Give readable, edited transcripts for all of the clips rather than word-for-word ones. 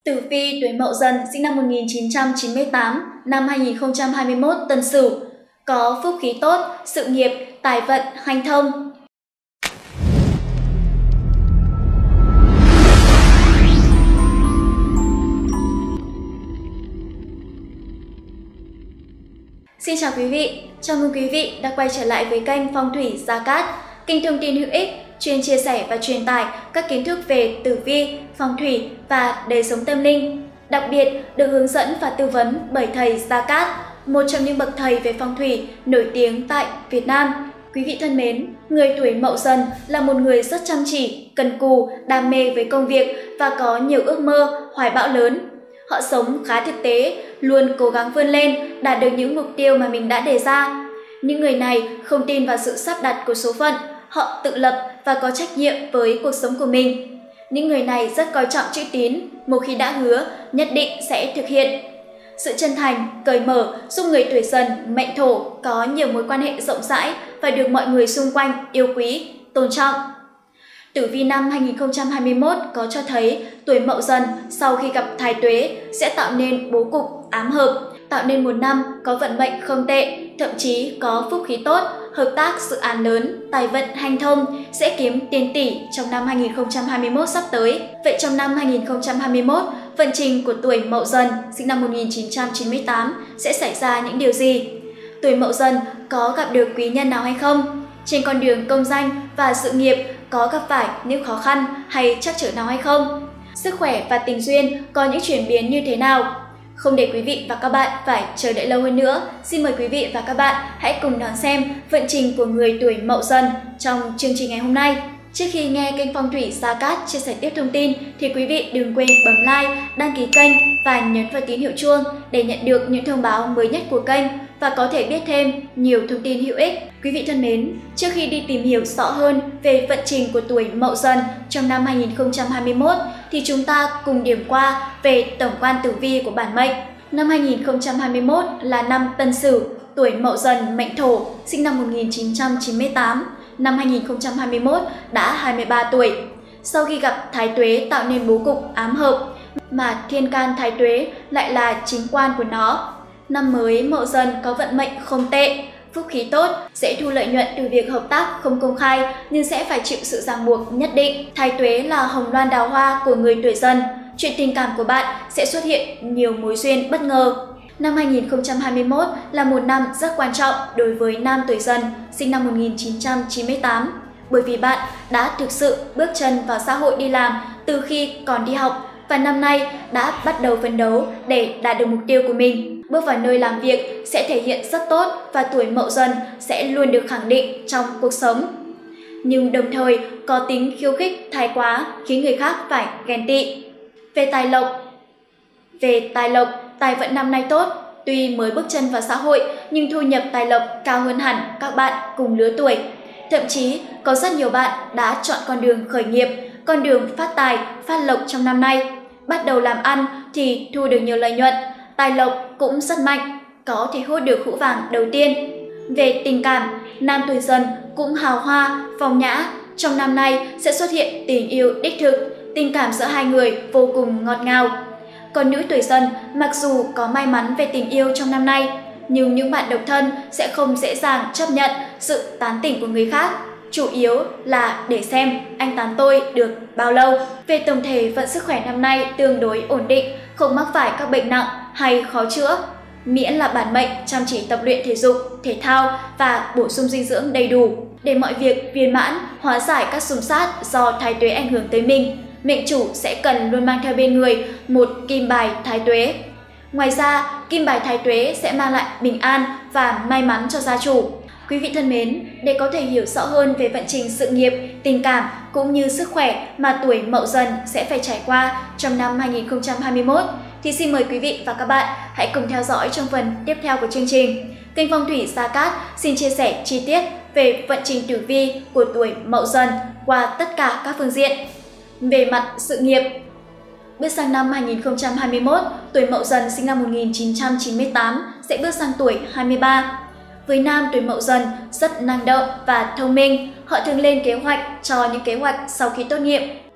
Tử vi tuổi Mậu Dần sinh năm 1998, năm 2021 Tân Sửu, có phúc khí tốt, sự nghiệp, tài vận, hanh thông. Xin chào quý vị, chào mừng quý vị đã quay trở lại với kênh Phong thủy Gia Cát, kênh thông tin hữu ích, chuyên chia sẻ và truyền tải các kiến thức về tử vi, phong thủy và đời sống tâm linh. Đặc biệt được hướng dẫn và tư vấn bởi thầy Gia Cát, một trong những bậc thầy về phong thủy nổi tiếng tại Việt Nam. Quý vị thân mến, người tuổi Mậu Dần là một người rất chăm chỉ, cần cù, đam mê với công việc và có nhiều ước mơ, hoài bão lớn. Họ sống khá thực tế, luôn cố gắng vươn lên, đạt được những mục tiêu mà mình đã đề ra. Những người này không tin vào sự sắp đặt của số phận, họ tự lập và có trách nhiệm với cuộc sống của mình. Những người này rất coi trọng chữ tín, một khi đã hứa, nhất định sẽ thực hiện. Sự chân thành, cởi mở giúp người tuổi Dần mệnh Thổ có nhiều mối quan hệ rộng rãi và được mọi người xung quanh yêu quý, tôn trọng. Tử vi năm 2021 có cho thấy tuổi Mậu Dần sau khi gặp Thái Tuế sẽ tạo nên bố cục ám hợp, tạo nên một năm có vận mệnh không tệ, thậm chí có phúc khí tốt, hợp tác dự án lớn, tài vận hanh thông, sẽ kiếm tiền tỷ trong năm 2021 sắp tới. Vậy trong năm 2021, vận trình của tuổi Mậu Dần sinh năm 1998 sẽ xảy ra những điều gì? Tuổi Mậu Dần có gặp được quý nhân nào hay không? Trên con đường công danh và sự nghiệp có gặp phải những khó khăn hay trắc trở nào hay không? Sức khỏe và tình duyên có những chuyển biến như thế nào? Không để quý vị và các bạn phải chờ đợi lâu hơn nữa, xin mời quý vị và các bạn hãy cùng đón xem vận trình của người tuổi Mậu Dần trong chương trình ngày hôm nay. Trước khi nghe kênh Phong thủy Gia Cát chia sẻ tiếp thông tin thì quý vị đừng quên bấm like, đăng ký kênh và nhấn vào tín hiệu chuông để nhận được những thông báo mới nhất của kênh và có thể biết thêm nhiều thông tin hữu ích. Quý vị thân mến, trước khi đi tìm hiểu rõ hơn về vận trình của tuổi Mậu Dần trong năm 2021 thì chúng ta cùng điểm qua về tổng quan tử vi của bản mệnh. Năm 2021 là năm Tân Sửu, tuổi Mậu Dần mệnh Thổ, sinh năm 1998. Năm 2021 đã 23 tuổi. Sau khi gặp Thái Tuế tạo nên bố cục ám hợp, mà thiên can Thái Tuế lại là chính quan của nó. Năm mới Mậu Dần có vận mệnh không tệ, phúc khí tốt, sẽ thu lợi nhuận từ việc hợp tác không công khai nhưng sẽ phải chịu sự ràng buộc nhất định. Thái Tuế là hồng loan đào hoa của người tuổi Dần, chuyện tình cảm của bạn sẽ xuất hiện nhiều mối duyên bất ngờ. Năm 2021 là một năm rất quan trọng đối với nam tuổi Dần, sinh năm 1998, bởi vì bạn đã thực sự bước chân vào xã hội đi làm từ khi còn đi học và năm nay đã bắt đầu phấn đấu để đạt được mục tiêu của mình. Bước vào nơi làm việc sẽ thể hiện rất tốt và tuổi Mậu Dần sẽ luôn được khẳng định trong cuộc sống. Nhưng đồng thời có tính khiêu khích thái quá khiến người khác phải ghen tị. Về tài lộc, tài vận năm nay tốt, tuy mới bước chân vào xã hội nhưng thu nhập tài lộc cao hơn hẳn các bạn cùng lứa tuổi. Thậm chí có rất nhiều bạn đã chọn con đường khởi nghiệp, con đường phát tài, phát lộc trong năm nay. Bắt đầu làm ăn thì thu được nhiều lợi nhuận, tài lộc cũng rất mạnh, có thể hốt được hũ vàng đầu tiên. Về tình cảm, nam tuổi Dần cũng hào hoa, phong nhã, trong năm nay sẽ xuất hiện tình yêu đích thực, tình cảm giữa hai người vô cùng ngọt ngào. Còn nữ tuổi Dần mặc dù có may mắn về tình yêu trong năm nay, nhưng những bạn độc thân sẽ không dễ dàng chấp nhận sự tán tỉnh của người khác, chủ yếu là để xem anh tán tôi được bao lâu. Về tổng thể vận sức khỏe năm nay tương đối ổn định, không mắc phải các bệnh nặng hay khó chữa, miễn là bản mệnh chăm chỉ tập luyện thể dục, thể thao và bổ sung dinh dưỡng đầy đủ. Để mọi việc viên mãn, hóa giải các xung sát do Thái Tuế ảnh hưởng tới mình, mệnh chủ sẽ cần luôn mang theo bên người một kim bài Thái Tuế. Ngoài ra, kim bài Thái Tuế sẽ mang lại bình an và may mắn cho gia chủ. Quý vị thân mến, để có thể hiểu rõ hơn về vận trình sự nghiệp, tình cảm cũng như sức khỏe mà tuổi Mậu Dần sẽ phải trải qua trong năm 2021, thì xin mời quý vị và các bạn hãy cùng theo dõi trong phần tiếp theo của chương trình. Kênh Phong thủy Gia Cát xin chia sẻ chi tiết về vận trình tử vi của tuổi Mậu Dần qua tất cả các phương diện. Về mặt sự nghiệp, bước sang năm 2021, tuổi Mậu Dần sinh năm 1998 sẽ bước sang tuổi 23. Với nam tuổi Mậu Dần rất năng động và thông minh, họ thường lên kế hoạch cho những kế hoạch sau khi tốt nghiệp.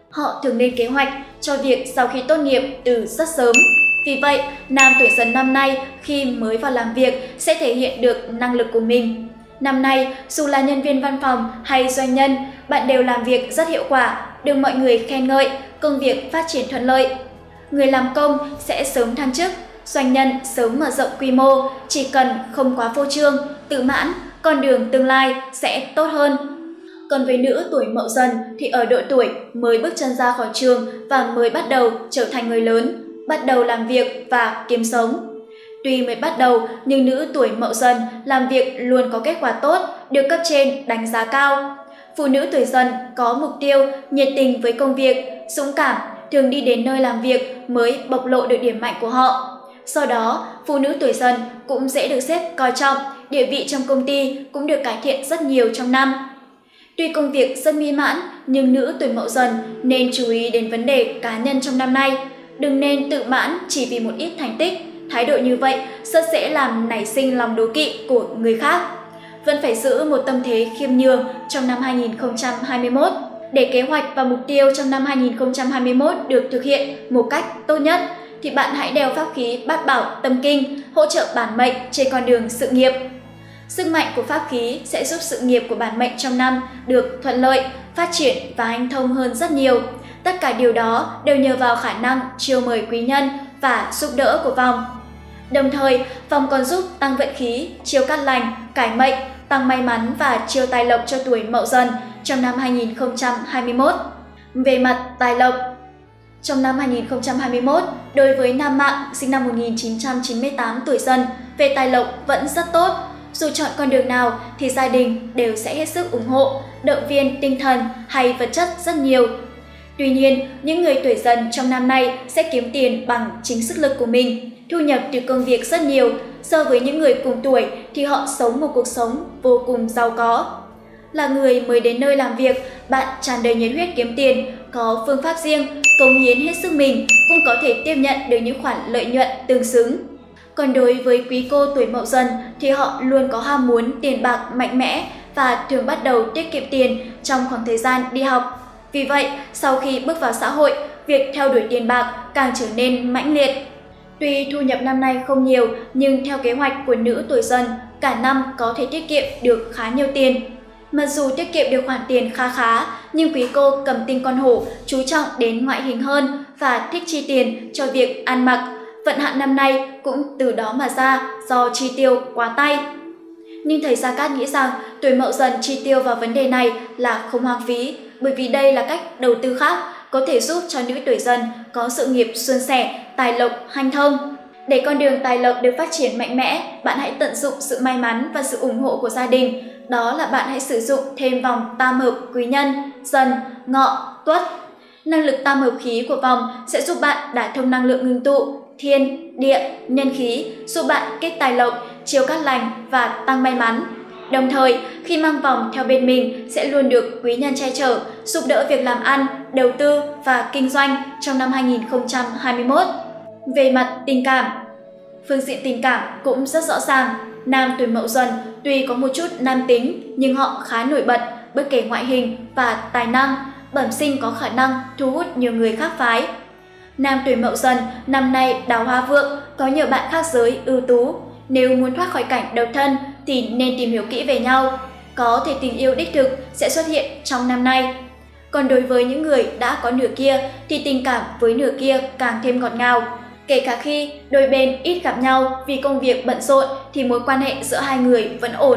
Họ thường lên kế hoạch cho việc sau khi tốt nghiệp từ rất sớm. Vì vậy, nam tuổi Dần năm nay khi mới vào làm việc sẽ thể hiện được năng lực của mình. Năm nay, dù là nhân viên văn phòng hay doanh nhân, bạn đều làm việc rất hiệu quả, được mọi người khen ngợi, công việc phát triển thuận lợi. Người làm công sẽ sớm thăng chức, doanh nhân sớm mở rộng quy mô, chỉ cần không quá phô trương, tự mãn, con đường tương lai sẽ tốt hơn. Còn với nữ tuổi Mậu Dần thì ở độ tuổi mới bước chân ra khỏi trường và mới bắt đầu trở thành người lớn, bắt đầu làm việc và kiếm sống. Tuy mới bắt đầu nhưng nữ tuổi Mậu Dần làm việc luôn có kết quả tốt, được cấp trên đánh giá cao. Phụ nữ tuổi Dần có mục tiêu, nhiệt tình với công việc, dũng cảm, thường đi đến nơi làm việc mới bộc lộ được điểm mạnh của họ. Sau đó, phụ nữ tuổi Dần cũng dễ được sếp coi trọng, địa vị trong công ty cũng được cải thiện rất nhiều trong năm. Tuy công việc rất mỹ mãn, nhưng nữ tuổi Mậu Dần nên chú ý đến vấn đề cá nhân trong năm nay. Đừng nên tự mãn chỉ vì một ít thành tích, thái độ như vậy rất dễ làm nảy sinh lòng đố kỵ của người khác. Vẫn phải giữ một tâm thế khiêm nhường trong năm 2021. Để kế hoạch và mục tiêu trong năm 2021 được thực hiện một cách tốt nhất, thì bạn hãy đeo pháp khí Bát Bảo Tâm Kinh hỗ trợ bản mệnh trên con đường sự nghiệp. Sức mạnh của pháp khí sẽ giúp sự nghiệp của bản mệnh trong năm được thuận lợi, phát triển và hanh thông hơn rất nhiều. Tất cả điều đó đều nhờ vào khả năng chiêu mời quý nhân và giúp đỡ của vòng. Đồng thời, vòng còn giúp tăng vận khí, chiêu cát lành, cải mệnh, tăng may mắn và chiêu tài lộc cho tuổi Mậu Dần trong năm 2021. Về mặt tài lộc, trong năm 2021, đối với nam mạng sinh năm 1998 tuổi Dần, về tài lộc vẫn rất tốt. Dù chọn con đường nào thì gia đình đều sẽ hết sức ủng hộ, động viên tinh thần hay vật chất rất nhiều. Tuy nhiên, những người tuổi Dần trong năm nay sẽ kiếm tiền bằng chính sức lực của mình, thu nhập từ công việc rất nhiều. So với những người cùng tuổi thì họ sống một cuộc sống vô cùng giàu có. Là người mới đến nơi làm việc, bạn tràn đầy nhiệt huyết kiếm tiền, có phương pháp riêng, cống hiến hết sức mình, cũng có thể tiếp nhận được những khoản lợi nhuận tương xứng. Còn đối với quý cô tuổi Mậu Dần thì họ luôn có ham muốn tiền bạc mạnh mẽ và thường bắt đầu tiết kiệm tiền trong khoảng thời gian đi học. Vì vậy, sau khi bước vào xã hội, việc theo đuổi tiền bạc càng trở nên mãnh liệt. Tuy thu nhập năm nay không nhiều, nhưng theo kế hoạch của nữ tuổi Dần, cả năm có thể tiết kiệm được khá nhiều tiền. Mặc dù tiết kiệm được khoản tiền kha khá, nhưng quý cô cầm tinh con hổ chú trọng đến ngoại hình hơn và thích chi tiền cho việc ăn mặc. Vận hạn năm nay cũng từ đó mà ra do chi tiêu quá tay. Nhưng thầy Gia Cát nghĩ rằng tuổi Mậu Dần chi tiêu vào vấn đề này là không hoang phí, bởi vì đây là cách đầu tư khác có thể giúp cho nữ tuổi Dần có sự nghiệp suôn sẻ, tài lộc hanh thông. Để con đường tài lộc được phát triển mạnh mẽ, bạn hãy tận dụng sự may mắn và sự ủng hộ của gia đình. Đó là bạn hãy sử dụng thêm vòng tam hợp quý nhân Dần, Ngọ, Tuất. Năng lực tam hợp khí của vòng sẽ giúp bạn đả thông năng lượng ngưng tụ, thiên, địa, nhân khí, giúp bạn kết tài lộc, chiêu cát lành và tăng may mắn. Đồng thời, khi mang vòng theo bên mình sẽ luôn được quý nhân che chở, giúp đỡ việc làm ăn, đầu tư và kinh doanh trong năm 2021. Về mặt tình cảm, phương diện tình cảm cũng rất rõ ràng. Nam tuổi Mậu Dần tuy có một chút nam tính nhưng họ khá nổi bật bất kể ngoại hình và tài năng, bẩm sinh có khả năng thu hút nhiều người khác phái. Nam tuổi Mậu Dần năm nay đào hoa vượng, có nhiều bạn khác giới ưu tú. Nếu muốn thoát khỏi cảnh độc thân thì nên tìm hiểu kỹ về nhau. Có thể tình yêu đích thực sẽ xuất hiện trong năm nay. Còn đối với những người đã có nửa kia thì tình cảm với nửa kia càng thêm ngọt ngào. Kể cả khi đôi bên ít gặp nhau vì công việc bận rộn thì mối quan hệ giữa hai người vẫn ổn.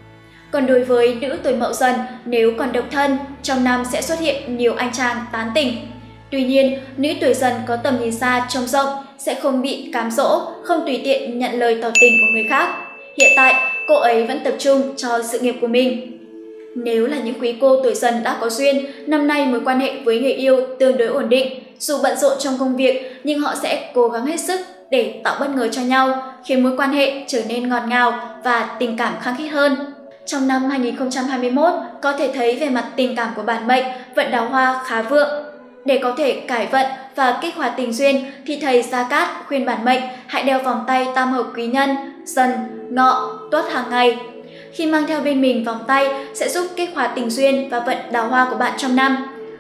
Còn đối với nữ tuổi Mậu Dần, nếu còn độc thân, trong năm sẽ xuất hiện nhiều anh chàng tán tỉnh. Tuy nhiên, nữ tuổi Dần có tầm nhìn xa trông rộng, sẽ không bị cám dỗ, không tùy tiện nhận lời tỏ tình của người khác. Hiện tại, cô ấy vẫn tập trung cho sự nghiệp của mình. Nếu là những quý cô tuổi Dần đã có duyên, năm nay mối quan hệ với người yêu tương đối ổn định. Dù bận rộn trong công việc, nhưng họ sẽ cố gắng hết sức để tạo bất ngờ cho nhau, khiến mối quan hệ trở nên ngọt ngào và tình cảm khăng khít hơn. Trong năm 2021, có thể thấy về mặt tình cảm của bản mệnh, vận đào hoa khá vượng. Để có thể cải vận và kích hoạt tình duyên thì thầy Gia Cát khuyên bản mệnh hãy đeo vòng tay tam hợp quý nhân Dần, Ngọ, Tuất hàng ngày. Khi mang theo bên mình vòng tay sẽ giúp kích hoạt tình duyên và vận đào hoa của bạn trong năm.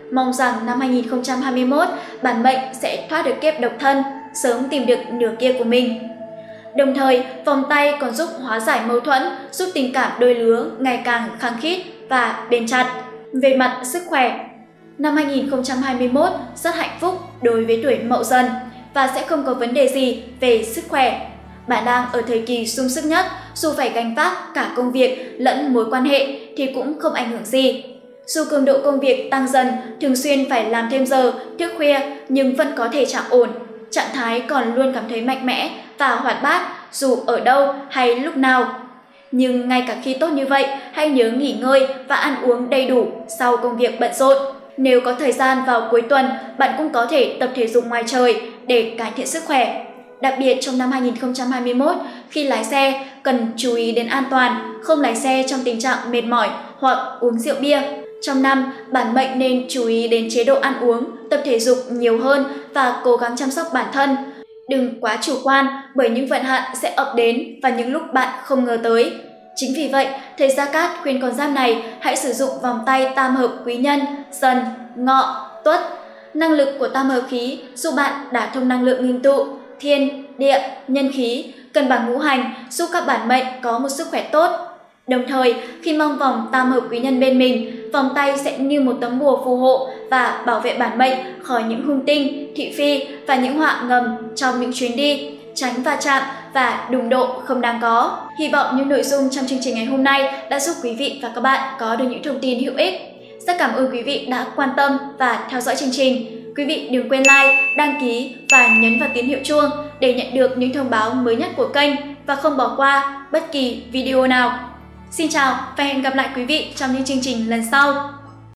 Mong rằng năm 2021, bản mệnh sẽ thoát được kiếp độc thân, sớm tìm được nửa kia của mình. Đồng thời, vòng tay còn giúp hóa giải mâu thuẫn, giúp tình cảm đôi lứa ngày càng khăng khít và bền chặt. Về mặt sức khỏe, năm 2021 rất hạnh phúc đối với tuổi Mậu Dần và sẽ không có vấn đề gì về sức khỏe. Bạn đang ở thời kỳ sung sức nhất, dù phải gánh vác cả công việc lẫn mối quan hệ thì cũng không ảnh hưởng gì. Dù cường độ công việc tăng dần, thường xuyên phải làm thêm giờ, thức khuya nhưng vẫn có thể trạng ổn. Trạng thái còn luôn cảm thấy mạnh mẽ và hoạt bát dù ở đâu hay lúc nào. Nhưng ngay cả khi tốt như vậy, hãy nhớ nghỉ ngơi và ăn uống đầy đủ sau công việc bận rộn. Nếu có thời gian vào cuối tuần, bạn cũng có thể tập thể dục ngoài trời để cải thiện sức khỏe. Đặc biệt trong năm 2021, khi lái xe, cần chú ý đến an toàn, không lái xe trong tình trạng mệt mỏi hoặc uống rượu bia. Trong năm, bản mệnh nên chú ý đến chế độ ăn uống, tập thể dục nhiều hơn và cố gắng chăm sóc bản thân. Đừng quá chủ quan bởi những vận hạn sẽ ập đến vào những lúc bạn không ngờ tới. Chính vì vậy, thầy Gia Cát khuyên con giáp này hãy sử dụng vòng tay tam hợp quý nhân, Dần, Ngọ, Tuất. Năng lực của tam hợp khí giúp bạn đả thông năng lượng ngưng tụ, thiên, địa, nhân khí, cân bằng ngũ hành giúp các bản mệnh có một sức khỏe tốt. Đồng thời, khi mang vòng tam hợp quý nhân bên mình, vòng tay sẽ như một tấm bùa phù hộ và bảo vệ bản mệnh khỏi những hung tinh, thị phi và những họa ngầm trong những chuyến đi, tránh va chạm và đụng độ không đáng có. Hy vọng những nội dung trong chương trình ngày hôm nay đã giúp quý vị và các bạn có được những thông tin hữu ích. Rất cảm ơn quý vị đã quan tâm và theo dõi chương trình. Quý vị đừng quên like, đăng ký và nhấn vào tín hiệu chuông để nhận được những thông báo mới nhất của kênh và không bỏ qua bất kỳ video nào. Xin chào và hẹn gặp lại quý vị trong những chương trình lần sau.